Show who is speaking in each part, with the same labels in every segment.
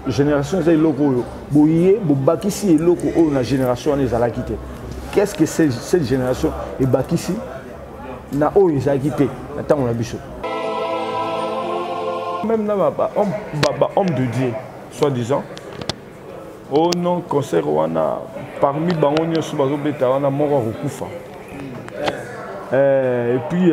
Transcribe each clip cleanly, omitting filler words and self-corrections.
Speaker 1: génération eza eloko oyo boye bobakisi eloko oyo na génération wana ezalaki te. Qu'est-ce que cette génération ebakisi na oyo ezalaki te na ntango na biso? Même na homme de Dieu, soi-disant, oh non, concert wana parmi bango nyonso bazobeta wana moko akokufa. Et puis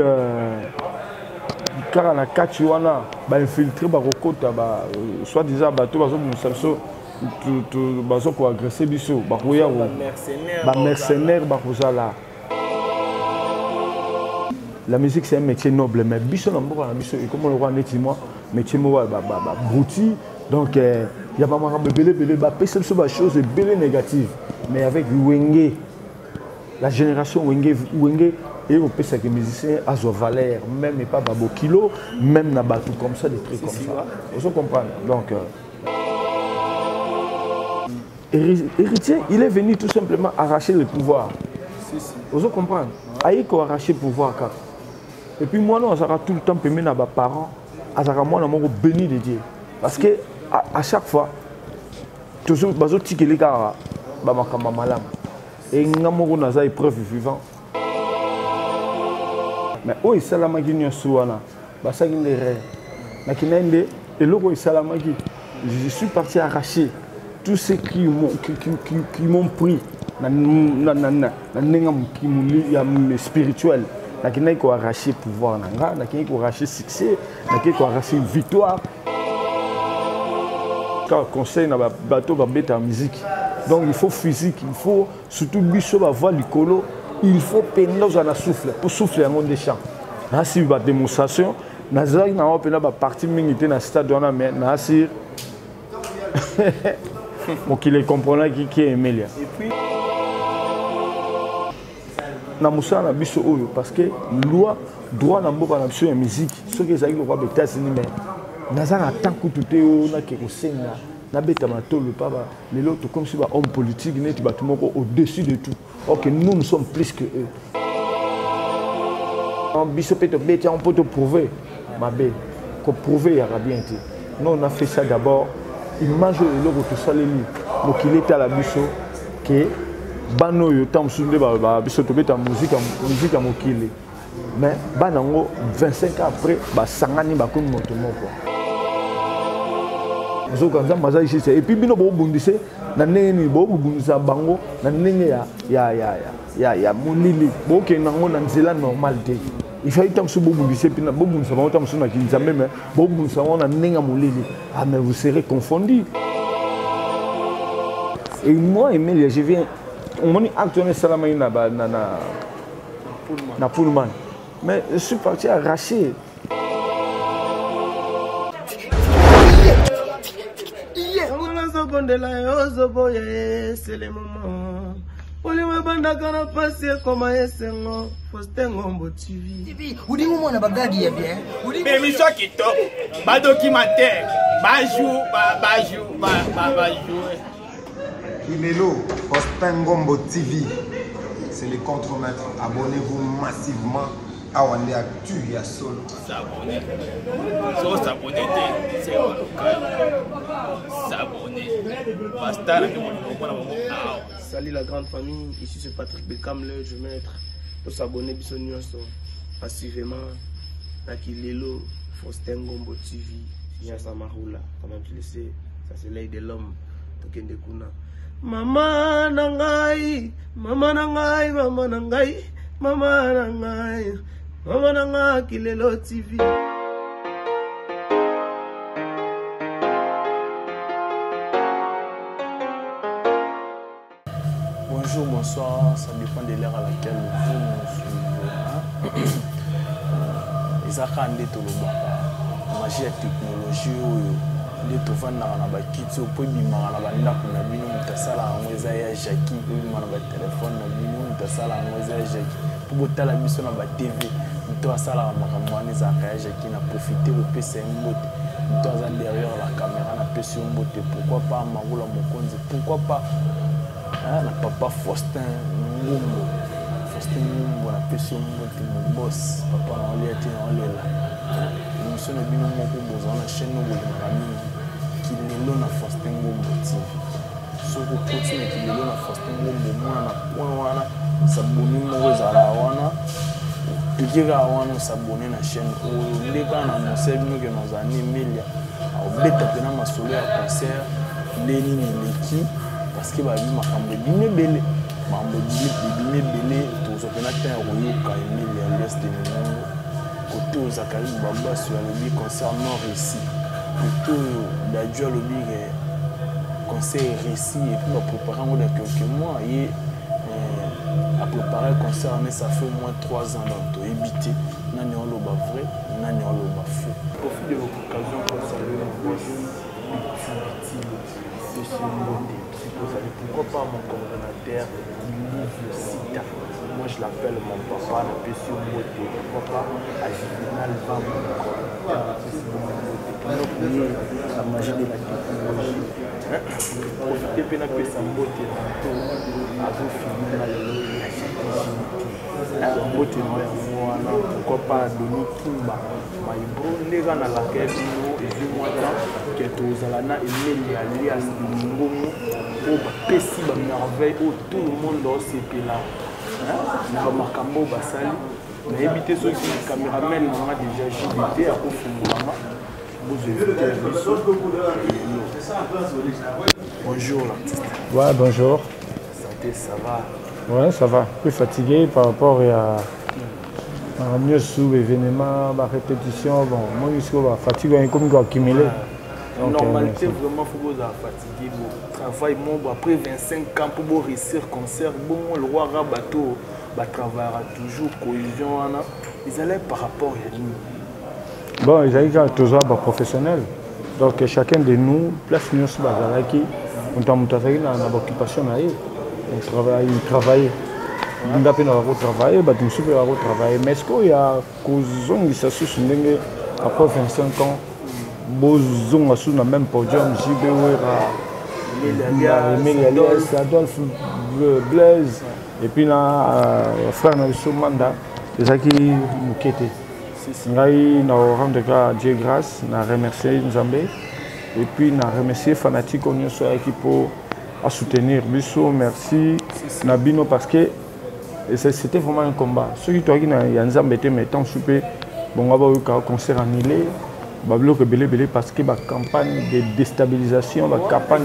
Speaker 1: kaka na kati wana bainfiltre bakokota soi-disant bato bazobimisa biso bazokoagresse biso bakoya bamercenaire bakozala. La musique c'est un métier noble, mais biso na mboka na biso et comme on le voit nettement métier mo brouti, donc il y a pas mal de belé ba pesa biso ba choses belé négatives, mais avec Wenge, la génération Wenge et on pesa que musicien à zo valeur, même et pas babo kilo, même na batou comme ça des trucs comme ça. Vous comprenez? Donc héritier, il est venu tout simplement arracher le pouvoir. Vous comprenez? Aïko arracher le pouvoir car. Et puis moi, on sera tout le temps payé à mes parents, à moi, on est béni de Dieu. Parce que à chaque fois, toujours, bazo tiki les gars, bamakama malam. Et on a des preuves vivantes. Mais oh, ça la magie n'y a souana, basa qui les rêves. Mais qui n'aime et l'eau ça la magie. Je suis parti arracher tous ceux qui m'ont pris, qui m'ont spirituel. Qui n'a qu'à arracher pouvoir, qui n'a qu'à arracher succès, qui n'a qu'à arracher victoire. Quand conseil na bateau va mettre en musique, donc il faut physique, il faut surtout biso va voir le colo, il faut peiner dans un souffle pour souffler en monde des champs. Là si va démonstration, nazaki na va peiner ba partie mingi na stade on a mais na sir. Bon qu'il comprend qui est Emilia. Et puis na musa na biso oyo parce que loi droit na mboka na biso ya musique ce que ezali lokwa États-Unis mais naza na tant que tout est na ke kosenga na beta matolo papa lelo to comme si ba homme politique net ba tout moko au-dessus de tout. OK, nous sommes plus que eux. En biso peut te beta on peut te prouver ma belle ko prouver ya bien été. Nous on a fait ça d'abord image le to saleli donc il était à la biso que bano yo tam sunde ba biso to beta musique à mokile mais banango 25 ans après ba sangani ba ko moto moko zo kanza maza ici et puis bino bo bundise na neni bo bundisa bango na nenge ya monili bo ke nango na nzela normalité il faut tam su bo bundise puis na bo bundisa bango tam su na kinza même bo bundisa na nenga molili ah mais vous serez confondus. Et moi Emilia je viens on m'a dit actuellement Salama na Pullman. Mais je suis parti arracher.
Speaker 2: C'est le moment. Oliwe bandaka na pasi koma yesengo Fostengo Mbotivi.
Speaker 3: Udi mo na bagadi ya bien.
Speaker 4: Émission kitoko. Ba documentaire. Ba jou.
Speaker 5: Kilelo, Fostengo Mbotivi. C'est le contre-maître. Abonnez-vous massivement à Wande Actu ya solo.
Speaker 4: S'abonner. So s'abonner, c'est s'abonner. Basta la
Speaker 2: Salut la grande famille, ici c'est Patrick Beckham, le je maître. Pour s'abonner, bisogno passivement. Nakilelo, Fostengo Mbotivi, Nyasa Marula. Quand même tu le sais, ça c'est l'œil de l'homme. Tokende Kuna. Mama nangai, mama nangai, mama nangai, mama nangai, mama nangai, Kilelo TV.
Speaker 6: Bonjour, bonsoir, ça dépend de l'heure à laquelle vous nous suivez. Les accords tout le magie et technologie. Les tovanda na ba kitso po bimanga na banda kuna bino mutasala ngweza ya Jackie po bimanga ba téléphone na bino mutasala ngweza ya Jackie po botala biso na ba TV muto asala makamwana za ya Jackie na profiter le PC mbote muto aza derrière la caméra na PC mbote pourquoi pas Maroula Mokonzi pourquoi pas na papa Faustin Ngumbo na PC mbote mon boss papa na oli ati na olela nous sommes bino moko bozana chaîne no bolinga mingi kilelo na Faustin Ngombo TV. Soki okoti na kilelo na Faustin Ngombo mwana na point wana saboni moko ezala wana oklikaka wana osabone na chaîne oyo nde kaka na anonce bino ke nozali Emilia aobeta mpena masolo ya concert nde nini eleki parce que babi makambo ebimi ebele makambo ebimi ebele tozwa mpena ntan ya koyoka Emilia alias de Minongo kote oyo Zakari Babasi alobi concert non réussi kote oyo Dadju alobi concert réussi et puis bapréparé yango da quelques mois ye a préparé le concert, mais ça fait au moins 3 ans dans le évité. Nous avons le vrai, nous avons le faux. Profite de l'occasion pour saluer mon boss, pourquoi pas mon coordonnateur, Livre Sita. Moi je l'appelle mon papa, le PC Moté. Pourquoi pas à Juvenal Van, mon coordonnateur, le PC Moté. La magie de la technologie. Profitez de la PC Moté. Pourquoi pas Denis Kimba Maïbro ndeka na laquelle nous moi que tous alana Emilia alias Ngomo pour pesi ba merveille où tout le monde doit s'épeler na makambo basali na éviter ceux qui caméraman on a déjà JBT à kofungama vous évitez bonjour l'artiste.
Speaker 1: Ouais, bonjour.
Speaker 6: Ça va?
Speaker 1: Ouais, ça va. Plus fatigué par rapport à mieux sous événement, la répétition. Bon, moi, je suis fatigué comme je accumulé.
Speaker 6: Normalité, vraiment, il faut que fatigué. Travail, après 25 ans pour réussir le concert, bon, le roi Rabato travaillera toujours, cohésion. Ils allaient par rapport à nous.
Speaker 1: Bon, ils allaient toujours professionnels. Donc, chacun de nous, place nous sur la qui on a une occupation. Il travaille. Il a travaillé, mais est-ce qu'il y a des gens qui après 25 ans, Bozon a sur le même podium, Emilia Alias, Adolphe Blaise, et puis frère Nelson Manda, les gens qui nous quittent. Nous rendre Dieu grâce, nous remercier Nzambé, et puis nous remercier Fanatique qui pour à soutenir Bissot, merci Nabino parce que c'était vraiment un combat. Ceux qui ont été mettant super, bon, on va avoir un concert annulé, parce que la campagne de déstabilisation, la campagne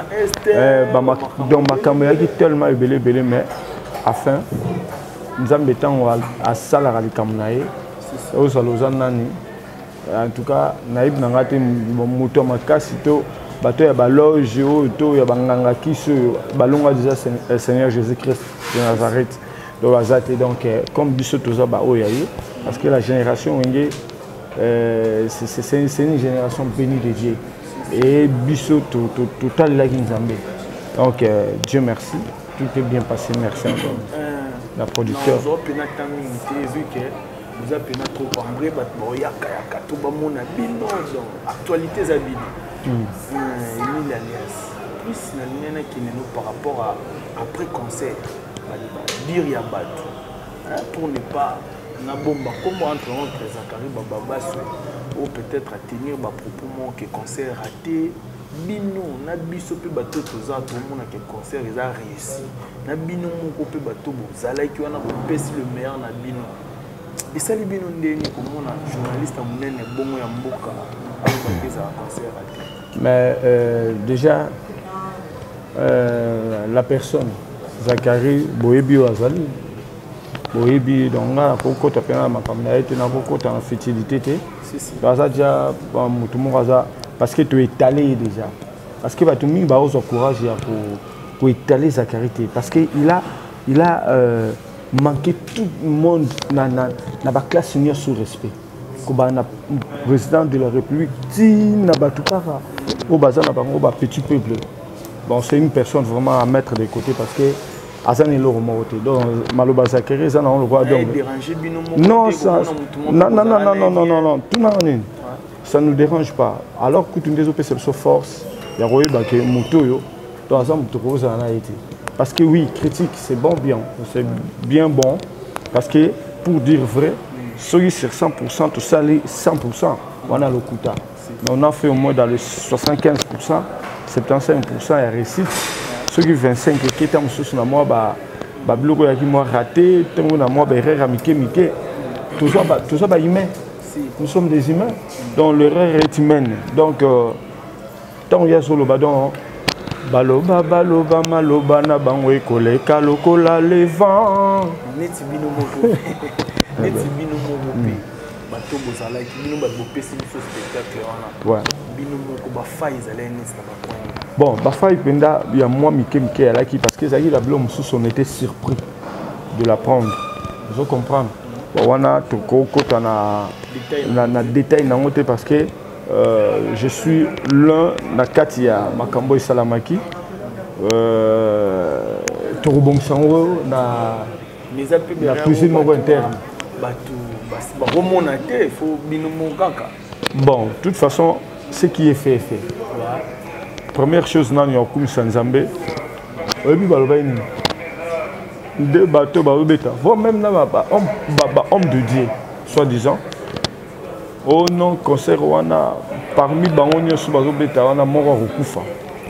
Speaker 1: donc ma caméra qui est tellement belé, mais afin nous avons à salle à l'Ikamnae, aux Alozanani. En tout cas, naïb n'angate moto makasito. Bato ya baloge to ya banganga qui se balonga déjà Seigneur Jésus-Christ de Nazareth do bazate donc comme biso toza ba oyaye parce que la génération c'est une génération bénie de Dieu et biso total la Nzambe donc Dieu merci tout est bien passé merci encore la producteur
Speaker 6: vu que vous avez trop parlé tout le monde a bien actualité zabino Emilia Alias plus na ligne qui nous par rapport à après concert dire ya bato pour ne pas na bomba comme entre Zakari Babasi ou peut-être à tenir ba propos que concert raté bino na biso pe bato toza tout le monde que concert ils a réussi na bino moko pe bato bozala ki wana ko pesi le meilleur na bino et ça les bino ndeni comme on a journaliste munene bongo ya mboka avec des concerts raté.
Speaker 1: Mais déjà, la personne, Zakari, Boebi Wazali, Boebi, donc là, pourquoi tu as fait ma caméra, tu n'as pas de fertilité. Parce que tu es étalé déjà. Parce que tu as mis au courage pour étaler Zakari. Parce qu'il a manqué tout le monde dans la classe senior sous respect. Le président de la République, petit peuple. Bon, c'est une personne vraiment à mettre de côté parce que Azan est l'eau remonté. Donc, Maloba Zakari, ça on le voit. Non, ça, non, tout ça ne nous dérange pas. Alors que tu nous dis c'est force, il y a que Moutoyo, dans un Moutoyo, ça a été. Parce que oui, critique, c'est bon, bien. C'est bien bon. Parce que pour dire vrai, soyez sur 100%, tout ça, 100%, on a le quota. Mais on a fait au moins dans les 75%, 75% à réussite. Ceux qui 25 qui étaient en moi, Bablo qui m'a raté, tout le monde moi erreur Mickey. Tout ça humain. Nous sommes des humains. Donc l'erreur est humaine. Donc tant qu'il y a sur le badon, baloba baloba maloba na bangwe koleka lokola le vent.
Speaker 6: Neti bino moko. Neti bino moko. Bato bozala ki bino ba bopesi biso spectacle wana. Ouais. Bino moko ba faille zala neti na ba point.
Speaker 1: Bon, Bafa Ipenda, il y a moi, Mickey, parce que Zahir Ablo, on était surpris de l'apprendre. Vous comprenez? On a un détail parce que je suis l'un de Katia Makambo et Salamaki. Torobong Sango, la cuisine interne. Bon, de toute façon, ce qui est fait est fait. Première chose, nous avons comme Sanzambe. Deux bateaux, même homme de Dieu, soi-disant. Au nom concert, parmi les Bangonia sous Bazobeta, on a mort au Koufa.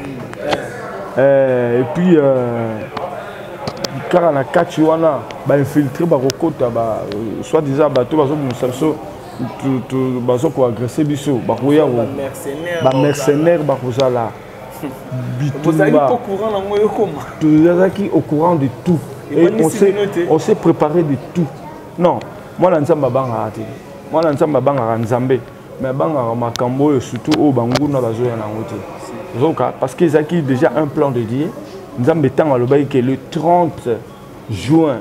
Speaker 1: Et puis, quand on a catché, on a infiltré Barokota, soi-disant, bateau, bazo ko agresser biso ba koya ba mercenaire ba kozala
Speaker 6: vous allez au courant na ngoyo koma
Speaker 1: tout au courant de tout et on s'est préparé de tout. Non, moi la nzamba banga ati moi la nzamba banga nzambe mais banga makambo surtout au banguna bazo ya na ngote zoka parce que zaki déjà un plan de Dieu nzambe tanga lobai que le 30 juin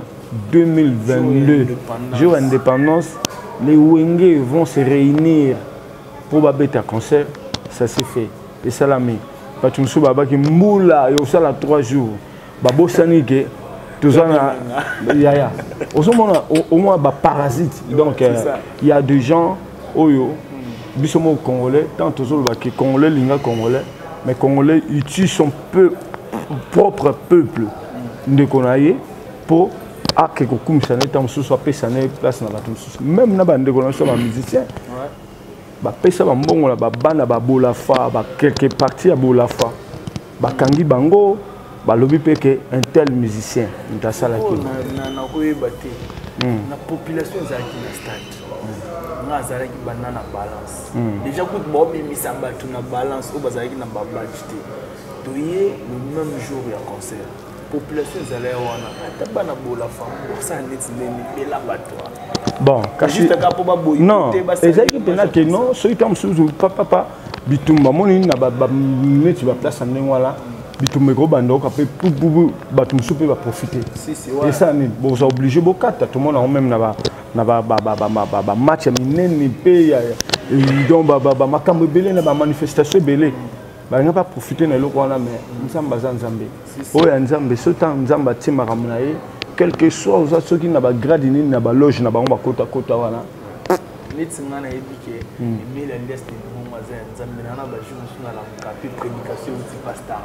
Speaker 1: 2022 jour d'indépendance. Les Wenge vont se réunir pour babeta concert, ça s'est fait. Et ça l'a mis. Parce que nous sommes qui moula, et ça 3 jours. Babo Sanike, tout ça, yaya. Au moins, parasite. Donc, il y a des gens, oyo, bisomo congolais, tant tous les congolais, linga congolais, mais congolais utilisent son propre peuple de Konaye pour. Ah, que comme ça n'est pas soit place na bato même na bande ko na so ba musicien ba pesa ba mbongo la ba bana ba bolafa ba quelque partie ya bolafa ba kangi bango ba lobi peke un tel musicien nta sala ki
Speaker 6: na ko yebate na population za ki na stade na zara ki banana balance déjà ko bo mi misamba tu na balance o bazaki na ba budget to ye le même jour ya concert. Population zala wana atabana bola femme ça net neni la batwa
Speaker 1: bon kasi non ezaki pena que non soki tam suzu papa bitumba moni na ba net ba place ndenge wala bitumba ko bando ka pe batum soupe va profiter et ça ni bon ça obligé bokata tout le monde même na ba match minene pe ya donc ba makambo belé na ba manifestation belé ba nga pas profiter na loko wana mais nzamba za nzambe oya nzambe sotan nzamba tima ramnaye quelque chose aux ceux qui na ba grade ni na ba loge na ba ngba kota wana
Speaker 6: nitsinga na ebike mais la liste de mon voisin nzambe na ba jour sur la capille prédication du pasteur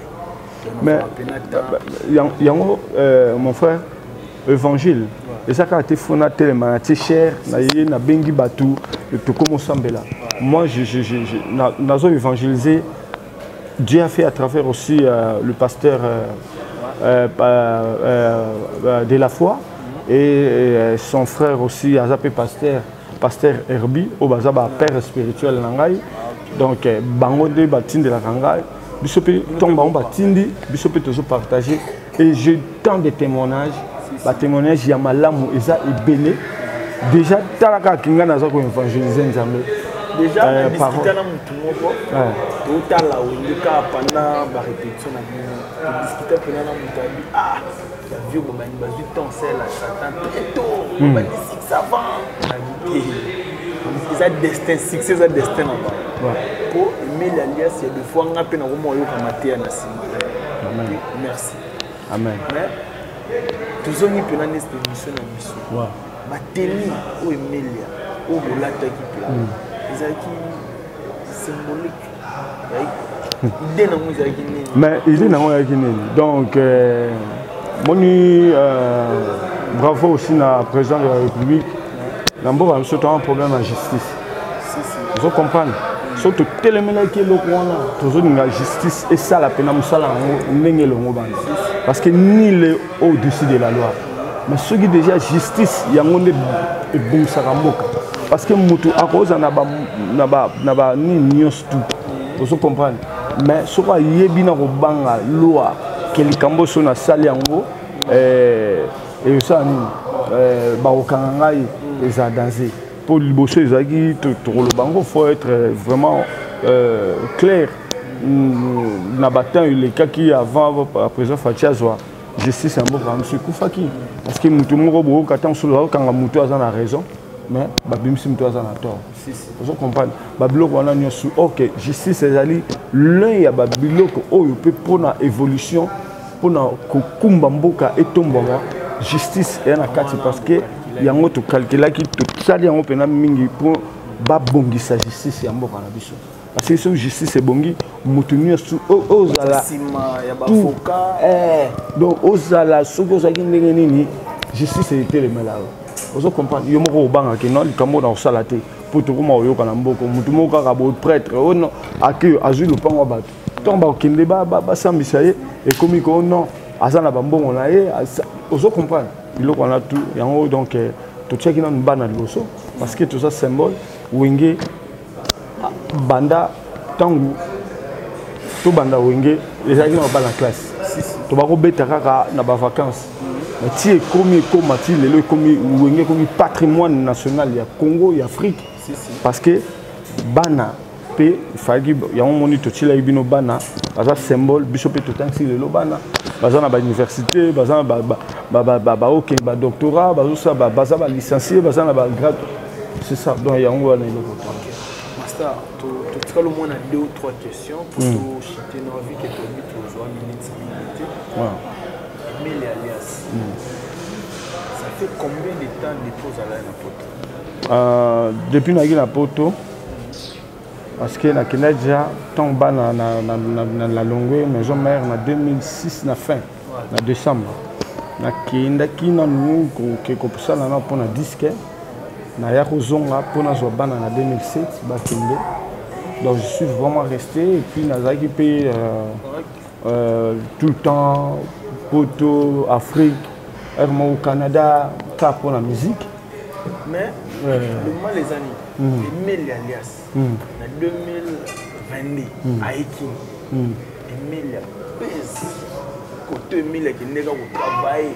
Speaker 1: mais yango mon frère évangile et ça quand tu fona tellement tu cher na yé na bengi batu to comme sambela moi je nazo évangéliser. Dieu a fait à travers aussi le pasteur de la foi et son frère aussi, Azapé pasteur Herbi, au Bazaba, père spirituel Nangai. Donc, Bango de Batine de la Rangai, Bisopé tombe en Batindi, Bisopé toujours partagé. Et j'ai tant de témoignages, témoignages Yamalam, Eza et Bélé. Déjà, Talaka Kinga Nazako évangéliser Nzambe.
Speaker 6: Déjà, on a discuté avec mon tout à l'heure, pendant la répétition, on a discuté avec mon ah, la vie, on a dit ton sel, Satan, très tôt, on a dit si ça va. Ils ont destin, succès, ils ont destin là-bas. Pour aimer l'alliance, il y a des fois, on a peine à vous montrer comme Mathieu Nassim. Merci.
Speaker 1: Amen.
Speaker 6: Mais, toujours, on a peine à cette émission. Ma télé, où Emilia, où Bola Taki, symbolique.
Speaker 1: Mais il est dans le donc, bravo aussi à président de la République. Nous avons un problème de justice. Vous comprenez? surtout téléménaki lokwana toujours la justice et ça la peine musala ndenge longo banda parce que nul est au-dessus de la loi mais ceux qui déjà justice yango nde bon saramoka parce que mutu akoza na ba ni nyos tout vous comprenez mais ce quoi yebi na ko banga loi que likambo so na sali yango et ça ni ba okanga les a danger pour le bosser ezaki to le bango faut être vraiment clair na batin les cas qui avant à présent Fatiazwa justice un mot comme monsieur Koufaki parce que mutu moko bo katan solo kanga mutu azana raison mais babimisi mutu azana tort vous comprenez babiloko wana nyosu OK justice ezali l'un ya babiloko oyo peut pour na évolution pour na kokumba mboka etombonga justice et na kati parce que yango to calculer ki to sali yango pena mingi pour babongisa justice ya mboka na biso parce que so justice ebongi mutu nyosu ozala donc ozala soko zaki ndenge nini justice était le malade vous comprenez yo moko obanga ke non likambo na osala te pour to koma oyoka na mboko mutu moko kaka bo prêtre oh non aki azui le pango bato tomba okende ba sambisa ye et comme ko non azana bambongo na ye vous comprenez biloko on a tout yango donc to check na bana loso parce que tout ça symbole wenge banda tangu to banda wenge les gens qui bana classe to ba ko beta kaka na ba vacances mais ti komi ko mati lelo komi wenge komi patrimoine national ya Congo et Afrique parce que bana pe fagi yango moni to tila ibino bana baza symbole biso pe to tanksi lelo bana baza na ba université baza ba OK ba doctorat baza ba licencié baza na ba grade c'est ça donc yango wana iloko
Speaker 6: master to tika le moins 2 ou 3 questions pour to chiter no vie que to bit to zo minutes mais les alias ça fait combien de temps dépose à la poto
Speaker 1: depuis na poto parce que na déjà tomba na la longue maison mère en 2006 na fin na décembre na kinda kina nous que pour ça na pour na disque na ya kozonga pour na zo bana na 2007 ba kinde donc je suis vraiment resté et puis na zaki pays tout le temps poto Afrique au Canada pas pour la musique
Speaker 6: mais le moment les années Emile alias en 2022 à Ekin Emile pèse côté Emile qui n'est pas au travail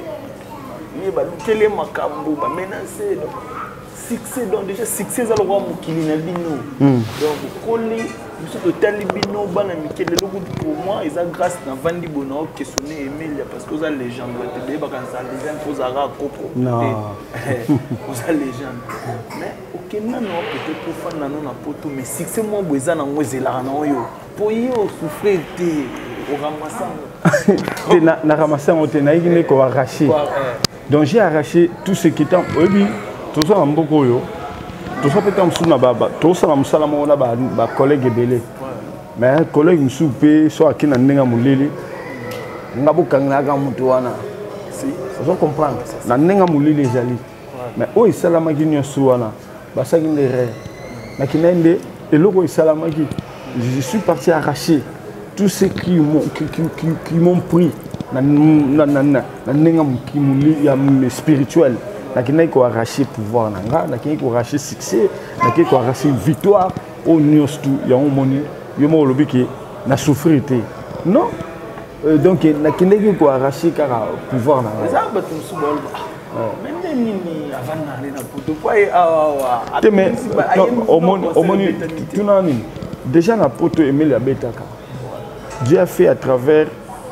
Speaker 6: il va quel est makambo ba menacer succès donc déjà succès à l'oua mukili na bino donc collé monsieur de talibino bana mikele le goût pour moi ils a grâce na vandi bono questionner Emile parce que aux légende te ba kan ça légende faut ara kopro non aux légende mais aucun non peut-être pour faire na poto mais succès moi boza na ngozela na oyo pour yo souffrir te au ramassant
Speaker 1: na ramassant te na yine ko arracher donc j'ai arraché tout ce qui était oui tout ça en beaucoup yo tout ça peut-être sous na baba tout ça na musala mo na ba collègue belé mais collègue msoupe so akina ndenga mulili ngabukanga ga mutu wana si vous comprenez na ndenga mulili jali mais o isalama kinyo suwana basaki ndere na kinende eloko isalama ki je suis parti arracher tout ce qui m'ont pris na ndenga mukimuli ya spirituel nakina ko arracher pouvoir nanga nakina ko arracher succès nakina ko arracher victoire au nyos tout ya omoni yo mo lobi ki na souffrir té non donc nakina ko arracher car pouvoir nanga
Speaker 6: ça ba tout subol même nini avant na na poto quoi
Speaker 1: mais omoni tunani déjà na poto Emilia betaka Dieu a fait à travers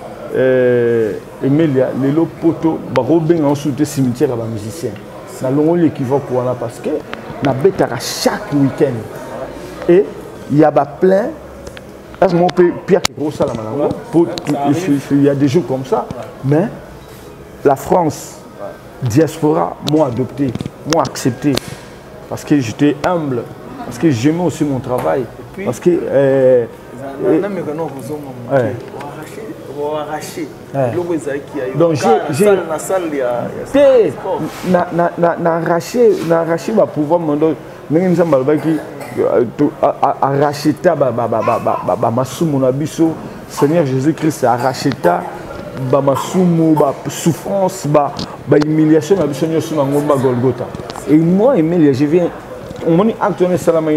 Speaker 1: Emilia les lots poto barobeng en sous cimetière à musicien ça longo l'équivoque voilà parce que na betaka chaque week-end et il y a plein mon Pierre qui gros ça la malango il y a des jours comme ça mais la France diaspora m'ont adopté m'ont accepté parce que j'étais humble parce que j'aimais aussi mon travail parce que
Speaker 6: arraché.
Speaker 1: Donc j'ai arraché ma pouvoir mon arraché ma biso Seigneur Jésus-Christ a arraché ta ma souffrance ma humiliation na biso nyonso na ngomba Golgotha. Et moi Emilia je viens on m'a dit actuellement salama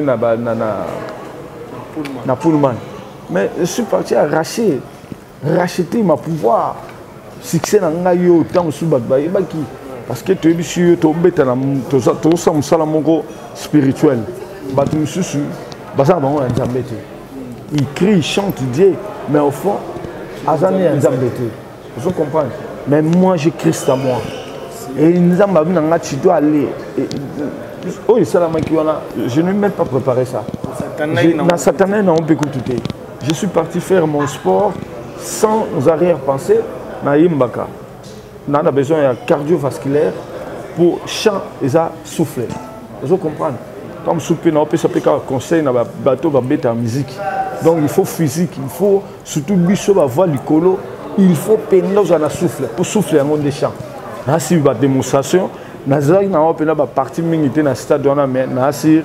Speaker 1: na Pullman. Mais je suis parti arracher ma pouvoir. Succès dans ngayo tant sous batba ebaki parce que tu es sûr tu beta na to ça musala moko spirituel. Batu mususu basa bango nzambe te. Il crie, il chante Dieu mais au fond azani nzambe te. Vous comprenez? Mais moi j'ai Christ à moi. Et nzamba bina tu dois aller. Oh, je n'ai même pas préparé ça. Dans Satané, on peut écouter. Je suis parti faire mon sport sans arrière-pensée. On a besoin de cardiovasculaire pour chant et ça souffler. Vous comprenez? Comme souper, on peut s'appeler conseil dans le bateau de musique. Donc il faut physique, il faut surtout bicho la voix du colo, il faut peiner dans souffler pour souffler en des chants. Là, c'est une démonstration. Nazari na opena ba partie mingité na stade on a mais Nasir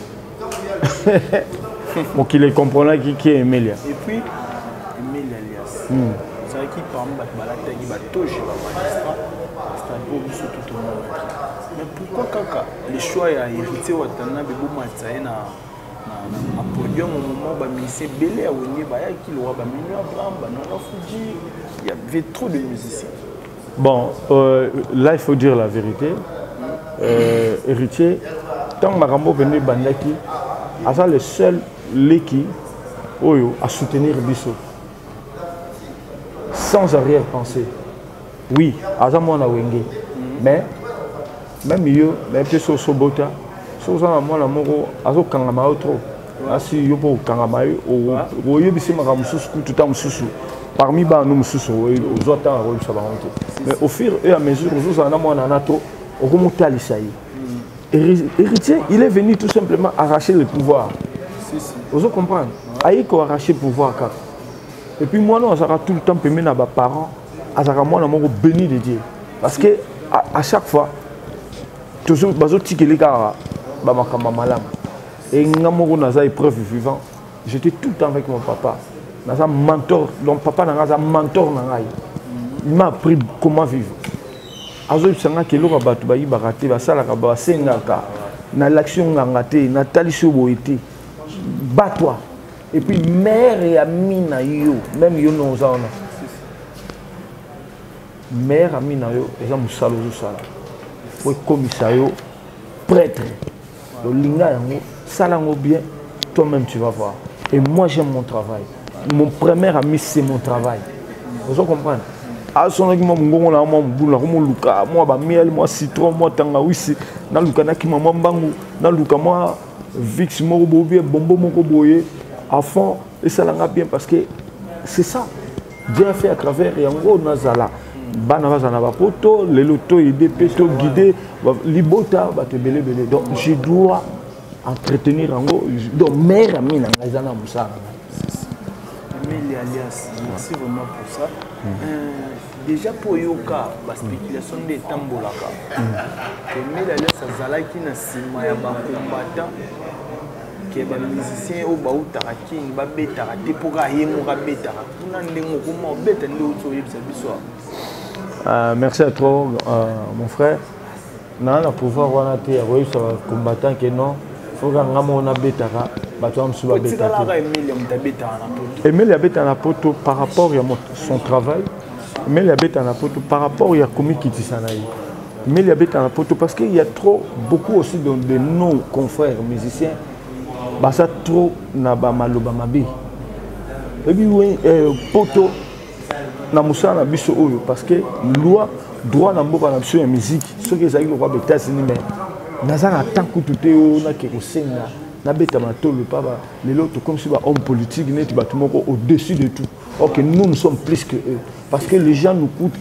Speaker 1: bon qu'il comprend qui est Emilia
Speaker 6: et puis Emilia alias ça qui par exemple balata qui va toucher la magistrat stade pour tout le monde mais pourquoi kaka les choix ya hérité watana bebo matsaye na podium au moment ba musicien belé awoni ba ya ki lo ba minu Abraham ba na Fuji il y avait trop de musiciens.
Speaker 1: Bon, là il faut dire la vérité. Héritier, tant que Marambo venait Bandaki, c'est le seul l'équipe à soutenir Bisso. Sans arrière-pensée. Oui, Azamon a Wenge. Mais, même mieux, même si c'est Sobota, si vous avez un amour, Azo Kangama trop. Si vous avez un Kangama, vous avez un parmi nous, aux autres, mais au fur et à mesure, nous avons remonté à l'Issaï. Héritier, il est venu tout simplement arracher le pouvoir. Vous comprenez? Il faut arracher le pouvoir. Et puis moi, nous avons tout le temps permis à mes parents, à moi, béni de Dieu. Parce que à chaque fois, toujours, et nous avons une épreuve vivante. J'étais tout le temps avec mon papa. Un mentor, donc papa n'a pas un mentor. Il m'a appris comment vivre. Azo sanga ke loka batu ba yibarate ba sala ka ba sengaka na l'action ngangate na taliso boité batwa et puis mère et amina yo même yo no zaona mère amina yo eza musalo zo sala pour commissaire prêtre le linga yango sala ngo bien toi-même tu vas voir et moi j'aime mon travail. Mon premier ami, c'est mon travail. Vous comprenez? À son moment, moi, miel, moi, citron, moi, tangawisi, na lukana ki maman bangu, na lukama vix morobobier, bombo moroboyer, à fond, et ça l'a bien parce que c'est ça. Dieu a fait à travers Yango Nazala. Banavazana poto, les lotos, les pétos guidés, libota, te belé belé. Donc, je dois entretenir Yango. Donc, mère amie, Nazana Moussa.
Speaker 6: Emilia alias, merci vraiment pour ça. Déjà pour Yoka, la spéculation des tambolaka. Emilia alias, ça qui n'a pas de combattant, qui est un musicien au baou taraki, il va bêta, pour gagner mon bêta.
Speaker 1: Merci à toi, mon frère. Non, on pouvoir voir un combattant qui non. Il faut que nous Emilia Beta Napoto par rapport à son travail. Emilia Beta Napoto par rapport à Komi Kitisanaï. Emilia Beta Napoto parce qu'il y a beaucoup aussi de nos confrères musiciens. Ça trop Nabamalobamabi. Et puis Poto Namusa Nabiso Oyo parce que loi droit Namboka Nabiso la musique. Ce que j'ai dit le roi États-Unis mais Nazara tant que tout est au Nakerosenga. Les autres comme si homme politique au-dessus de tout. Ok, nous sommes plus que eux. Parce que les gens nous coûtent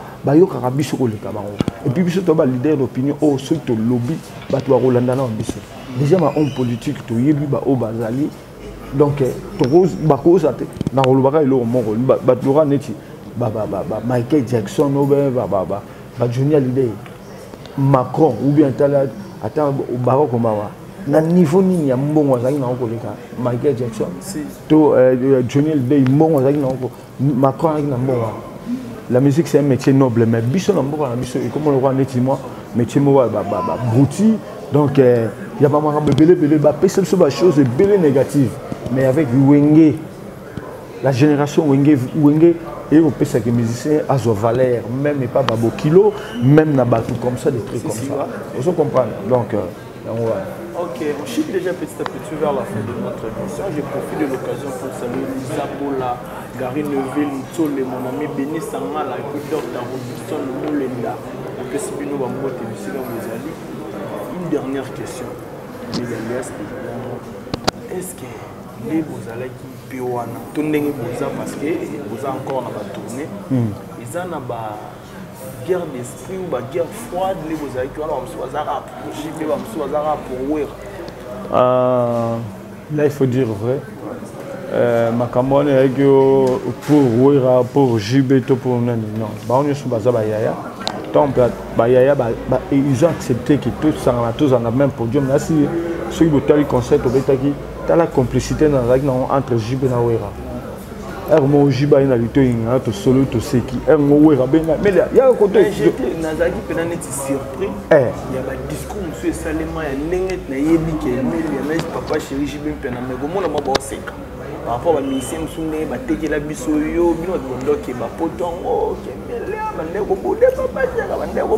Speaker 1: et puis si tu as leader d'opinion, oh ceux lobby, les gens homme politique, tu au Bazali, donc bakoza te na kolobaka eloko moko batloka neti Michael Jackson Johnny Hallyday Macron ou bien ata Barack Obama na niveau nini ya mbongo azali na koleka Michael Jackson to Johnny Hallyday mbongo azali na Macron azali na mbongo. La musique c'est un métier noble mais biso na mbongo na biso comme on le voit neti moi métier mo brouti donc il y a pas mal de belé pesa biso ba chose belé négative mais avec Wenge la génération Wenge et on peut que musicien a son valeur même et pas babo kilo même na batou comme ça des trucs comme ça vous comprenez donc on va.
Speaker 6: Ok, on chute déjà petit à petit vers la fin de notre émission. Je profite de l'occasion pour saluer Lisa Bola, Gary Neville, Ntsole, mon ami Béni Sanga, la Dr Robinson Moulenda, la Pesibino Bambote, Lucila Mozali. Une dernière question. Est-ce que les Bozala qui Péwana, Tondeng Boza, parce que Boza encore dans la tournée, ils ont guerre d'esprit ou guerre froide les Bozala qui ont
Speaker 1: là il faut dire vrai ma camarade est pour Ouera pour Jibeto pour non bah on est sur Baza Bayaya tant Bayaya ils ont accepté que tous en a même podium là si ceux qui ont le concept au Betaki t'as la complicité entre Jibe et Ouera. Mon Jiba ina lito inga to solo to seki mo wera benga mais il y a un côté
Speaker 6: nazaki pena neti surpris il y a ba discours monsieur Salema ya ndenge na yebi ke mais papa chéri Jibe pena mais comment la mabo seka par rapport à ministère msunde ba tekela biso yo bino bondoke ba potongo ke mele bande ko bode papa jaka bande ko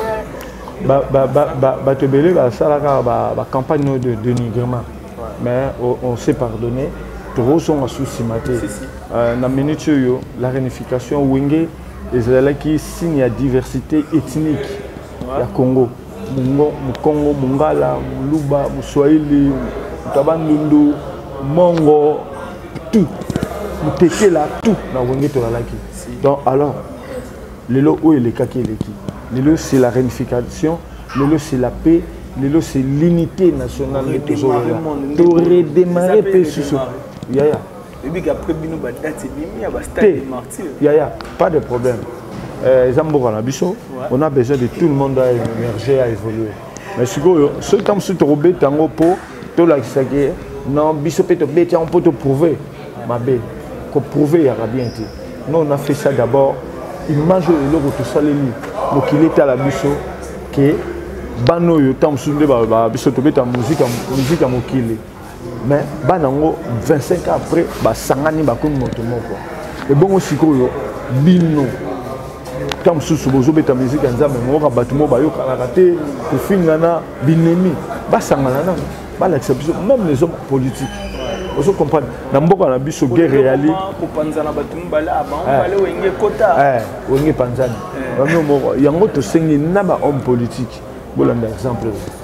Speaker 6: boya
Speaker 1: ba te belé ba salaka ba campagne de dénigrement mais on s'est pardonné trop sont sous maté. Dans la minute la réunification Wenge et qui signe la diversité ethnique du Congo. Congo, Mongala, Luba, Swahili, Tabandundu, Mongo, tout. Tout là, tout dans Wenge Tolalaki. Donc alors, le lot où est le kaki le lot c'est la réunification, le lot c'est la paix, le lot c'est l'unité nationale de tout ça. Pour redémarrer paix sur ce. Yaya. Yaya, pas de problème. On a besoin de tout le monde à émerger, à évoluer. Mais ce que temps si tu robes tango po, to la kisake, non, biso peut te bêter, on peut te prouver. Ma belle, qu'on prouver y aura bien été. Nous on a fait ça d'abord. Image le logo tout ça les lits. Donc il est à la biso que bano yo temps si biso to bêter musique à mokili. Mais banango 25 ans après sangani bakoni moto moko et bon aussi koyo bino comme sous bozo beta musique nzambe moko batumo bayo kalakate ko fingana binemi sangana na l'exception même les hommes politiques vous comprenez na mboka na biso guerre réali
Speaker 6: ko panzana batumo bala bale wenge kota
Speaker 1: wenge panzani bano moko yango to sengi na ba homme politique bolanda exemple.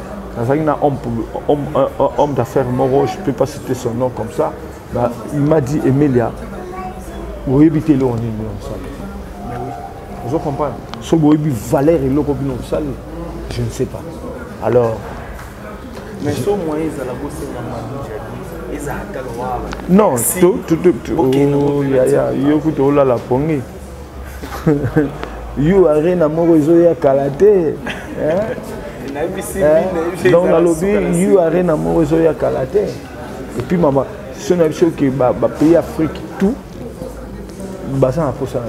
Speaker 1: Homme d'affaires Moro, je ne peux pas citer son nom comme ça. Bah, il m'a dit, Emilia, vous évitez le on est ensemble. Vous comprenez? Si vous avez Valère et l'eau, je ne sais pas. Alors.
Speaker 6: Mais ce moyen, ils ont la bosse ils ont
Speaker 1: non, tout. Il y a la pongé. You are rien à Moro, ils ont kalaté. Donc dans le lobby, you are rien à moi à Kalaté. Et puis maman, si on a vu que pays Afrique tout, ça a fait ça.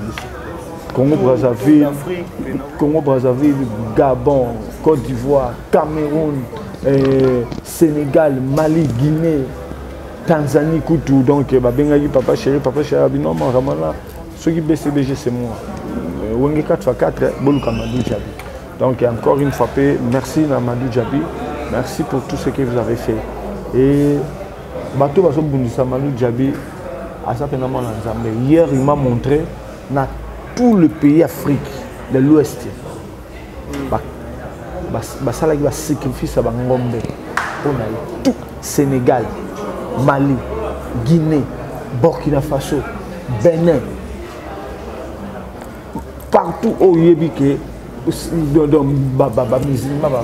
Speaker 1: Congo Brazzaville, Gabon, Côte d'Ivoire, Cameroun, Sénégal, Mali, Guinée, Tanzanie, Koutou. Donc papa chéri, non Ramana, ceux qui BCBG c'est moi. Wenge 4x4, Bolou Kamadou Djabi. Donc encore une fois, merci Namadou Djabi, merci pour tout ce que vous avez fait. Et Bato Baso Bundisa Namadou Djabi, hier il m'a montré dans tout le pays Afrique de l'Ouest, ça va sacrifice à Bangombe, tout Sénégal, Mali, Guinée, Burkina Faso, Bénin, partout où il y a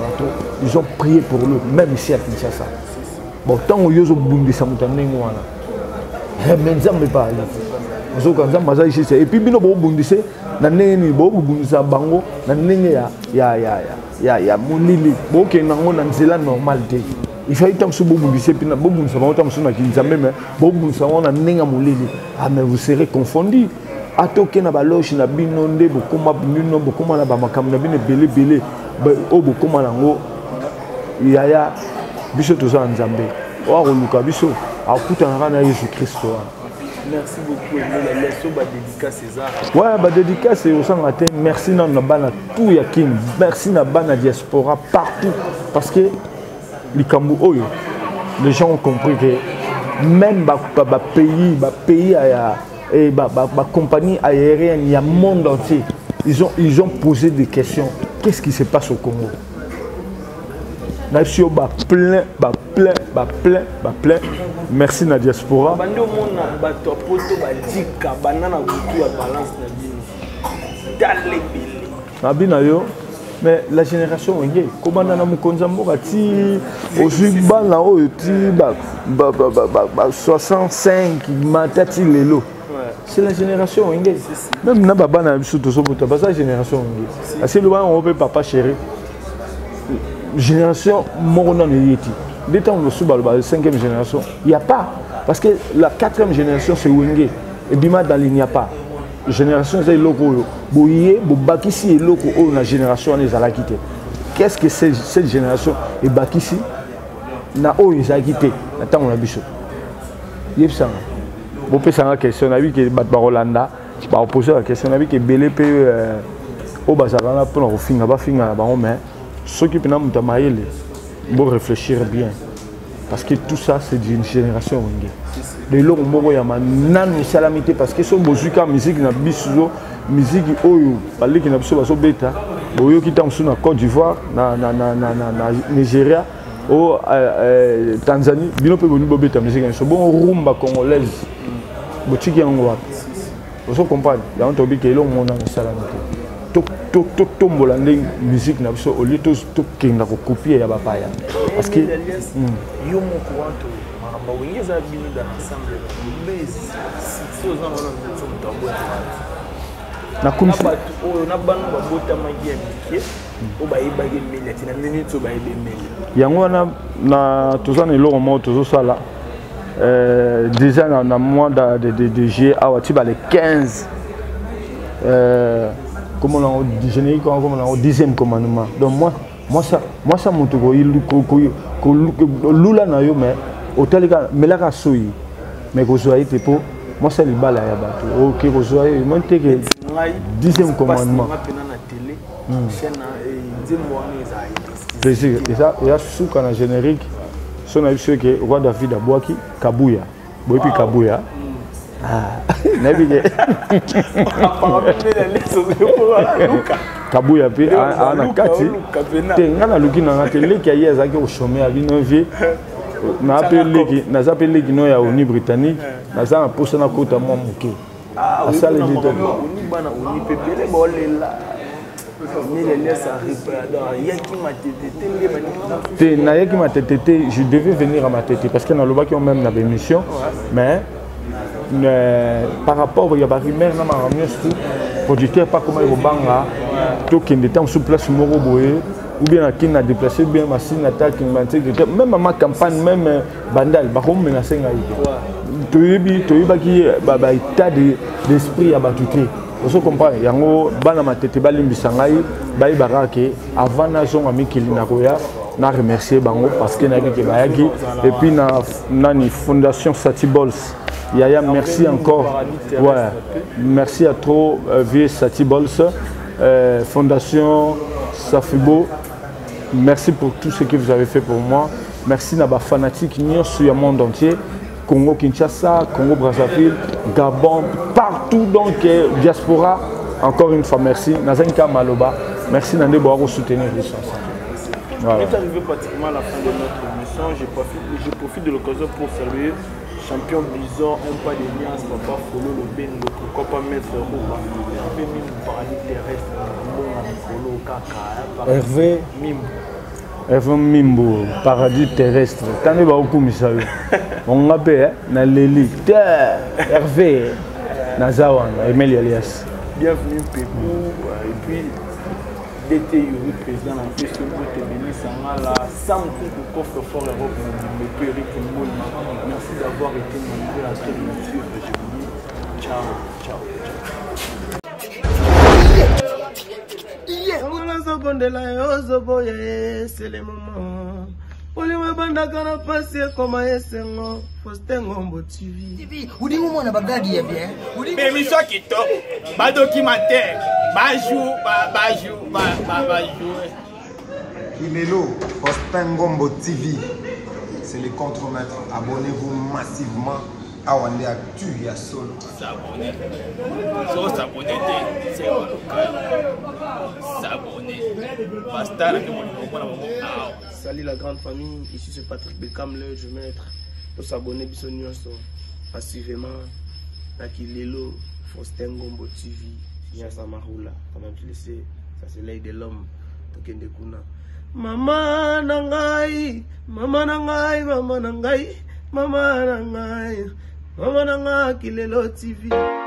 Speaker 1: ils ont prié pour lui, même ici à Kinshasa. Bon, tant que ils ont bombé ça, ils mais nzambe pas ozoka nzambe aza ici et puis bino bobundise na ndenge bobundisa bango na ndenge ya monili bokenda ngo na nzela normal te il faut que vous bobundise puis na bobundisa bango tam sona ki nzambe mais bobundisa ngo na ndenge ya molili mais vous serez confondus atoke na baloge na bino nde bokoma bino bokoma na bamakambo na bino belebele o bokoma nango yaya biso toza nzambe oakoluka biso akutanaka na Jésus Christ.
Speaker 6: Merci beaucoup. La leçon va dédicace César.
Speaker 1: Ouais, bah dédicace au sang matin. Merci na bana tout ya king. Merci na bana diaspora partout parce que les Kambu oyo les gens ont compris que même pays et compagnie aérienne il y a monde entier ils ont posé des questions. Qu'est-ce qui se passe au Congo? Plein. Merci na diaspora. Mais la génération comment na mukonza mboka ti ozuba na oyo ti 65 matati lelo. C'est la génération même na baba na biso to so bota la génération assez loin on peut papa chéri. Génération morona yeti. Dès temps le sous la 5e génération, il n'y a pas parce que la 4e génération c'est Wenge et bima dans il n'y a pas. Génération c'est loko boyé bobakisi et loko o na génération les ala quitté. Qu'est-ce que cette génération et bakisi na o ils a quitté. Attends on a biso. Yepsa. Bo pesa la question na bi que bat barolanda ba poser la question na bi que belé pe o bazala pour na finga ba finga ba mais ceux qui peuvent nous réfléchir bien parce que tout ça c'est d'une génération de l'eau salamité parce que son musique musique na biso musique oyo parler qui na biso baso beta boyo qui tam sur na Côte d'Ivoire na Nigeria au Tanzanie bino pe boni beta musique so bon rumba congolaise botiki yango wapi vous comprenez ya on tobi que l'eau mon na salamité tombola ndenge musique na biso au lieu to kenda ko copier ya bapaya parce que yo mon courant maramba wengeza bino dans ensemble mais si aux gens na kumisa na banu babota magie mike o ba ibage milati na minute o ba ibemeli yango na tozana eloko mo tozo sala déjà na mois de juillet awati ba le 15 comme on a générique comme on a au 10e commandement donc moi ça monte ko lula na yo mais hôtel mais la kasoi mais ko zoayi te po moi ça li bala ya bato OK ko zoayi monte que 10e commandement plaisir et ça il y a souka na générique son a vu que roi David abwaki kabuya boy puis kabuya kabuya pe ana kati te ngana luki na ngate leki ya yezaki au chômeur bino vie na apeleki na zapeleki no ya Uni britannique na za posa na kota mo muke asale dit
Speaker 6: Uni bana Uni pepele bolela
Speaker 1: je devais venir à ma tête parce que dans le bac on même avait mission mais par rapport il y a pas rumeur na ma tout producteur pas comment il banga to kende temps sous place moko boye ou bien qui n'a déplacé bien machine attaque même ma campagne même bandal ba ko menacer ngai to yiba ki ba état d'esprit à batuté vous comprenez yango bana matete balimbisa ngai bai barake avant na zonga mikili na koya na remercier bango parce que na ki bayaki et puis na ni fondation Satibols Yaya, merci encore. Ouais, merci à trop, Vieux Satibols, Fondation Safibo. Merci pour tout ce que vous avez fait pour moi. Merci à ma fanatique sur le monde entier. Congo Kinshasa, Congo Brazzaville, Gabon, partout donc diaspora. Encore une fois, merci. Nazenka Maloba, merci Nandé Boaro soutenir l'émission.
Speaker 6: Voilà. On est arrivé pratiquement à la fin de notre émission. Je profite de l'occasion pour saluer champion Bison, un pas de liens, papa Folo, le Bengo, pourquoi pas mettre Roba, Hervé Mim, paradis terrestre, Folo, Kaka,
Speaker 1: Hervé
Speaker 6: Mim.
Speaker 1: FM Mimbo, paradis terrestre. T'en es pas au commissaire. On appelle na Leli, Hervé, Nazawan, Emile Elias.
Speaker 6: Bienvenue Pépou, et puis d'été Yuri président en fait sur votre béni Sangala, sans tout coffre fort Europe, le Péric Moul. Merci d'avoir été nombreux à très bien suivre. Je vous dis ciao, ciao,
Speaker 2: ciao. C'est le moment. Oliwe bandaka na pasi ekoma esengo Fostengombo TV.
Speaker 3: Udi mwana bagadi ya bien.
Speaker 4: Émission kitoko, ba documentaire, ba
Speaker 5: Kilelo, Fostengombo TV. C'est le contre-maître. Abonnez-vous massivement à Wande Actu ya solo.
Speaker 4: S'abonner. So s'abonner, c'est s'abonner. Basta la
Speaker 2: Salut la grande famille, ici c'est Patrick Beckham, le je maître. Pour s'abonner, passivement à Kilelo, Fostengombo TV, Yasa Marula, comme tu le sais, ça c'est l'œil de l'homme, Tokende Kuna. Maman nangai, maman nangai, maman nangai, maman nangai, maman nangai, Kilelo TV.